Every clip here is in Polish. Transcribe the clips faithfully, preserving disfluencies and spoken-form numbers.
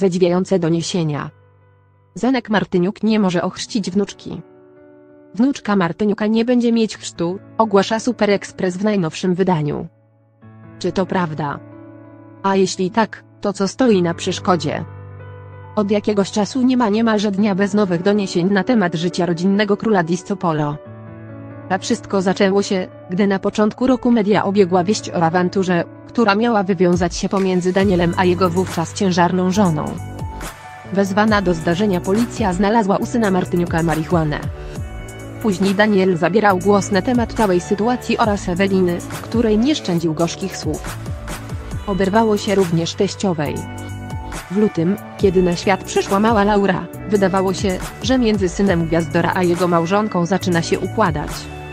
zadziwiające doniesienia. Zenek Martyniuk nie może ochrzcić wnuczki. Wnuczka Martyniuka nie będzie mieć chrztu, ogłasza Super Express w najnowszym wydaniu. Czy to prawda? A jeśli tak, to co stoi na przeszkodzie? Od jakiegoś czasu nie ma niemalże dnia bez nowych doniesień na temat życia rodzinnego króla Disco Polo. A wszystko zaczęło się, gdy na początku roku media obiegła wieść o awanturze, która miała wywiązać się pomiędzy Danielem a jego wówczas ciężarną żoną. Wezwana do zdarzenia policja znalazła u syna Martyniuka marihuanę. Później Daniel zabierał głos na temat całej sytuacji oraz Eweliny, której nie szczędził gorzkich słów. Oberwało się również teściowej. W lutym, kiedy na świat przyszła mała Laura, wydawało się, że między synem Gwiazdora a jego małżonką zaczyna się układać.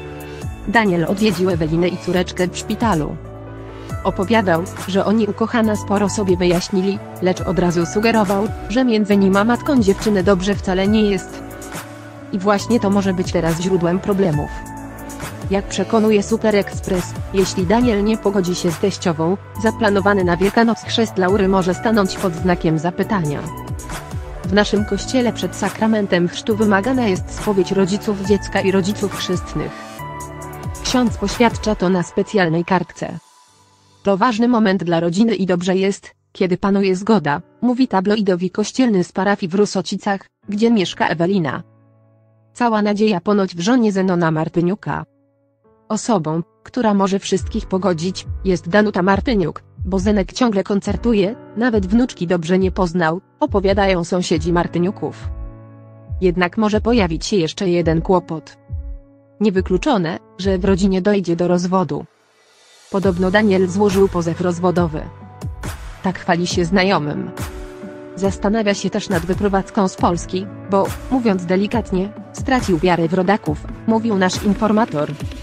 Daniel odwiedził Ewelinę i córeczkę w szpitalu. Opowiadał, że oni ukochana sporo sobie wyjaśnili, lecz od razu sugerował, że między nim a matką dziewczyny dobrze wcale nie jest. I właśnie to może być teraz źródłem problemów. Jak przekonuje Super Express, jeśli Daniel nie pogodzi się z teściową, zaplanowany na Wielkanoc chrzest Laury może stanąć pod znakiem zapytania. W naszym kościele przed sakramentem chrztu wymagana jest spowiedź rodziców dziecka i rodziców chrzestnych. Ksiądz poświadcza to na specjalnej kartce. To ważny moment dla rodziny i dobrze jest, kiedy panuje zgoda, mówi tabloidowi kościelny z parafii w Rusocicach, gdzie mieszka Ewelina. Cała nadzieja ponoć w żonie Zenona Martyniuka. Osobą, która może wszystkich pogodzić, jest Danuta Martyniuk, bo Zenek ciągle koncertuje, nawet wnuczki dobrze nie poznał, opowiadają sąsiedzi Martyniuków. Jednak może pojawić się jeszcze jeden kłopot. Niewykluczone, że w rodzinie dojdzie do rozwodu. Podobno Daniel złożył pozew rozwodowy. Tak chwali się znajomym. Zastanawia się też nad wyprowadzką z Polski, bo, mówiąc delikatnie, stracił wiarę w rodaków, mówił nasz informator.